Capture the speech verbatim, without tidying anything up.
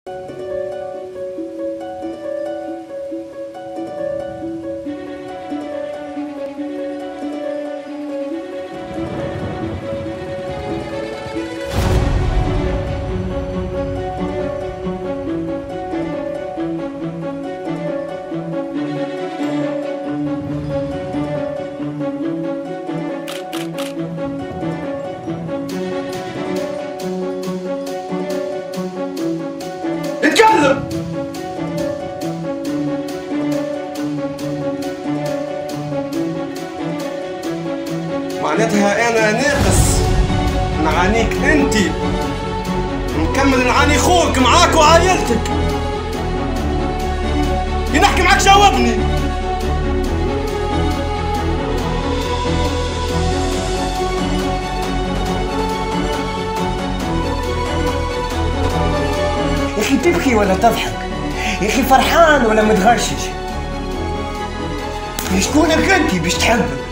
معناتها انا ناقص نعانيك انت، نكمل نعاني خوك معاك وعائلتك. نحكي معاك جاوبني. يا اخي تبكي ولا تضحك؟ يا اخي فرحان ولا متغشش؟ شكونك انت باش تحبك؟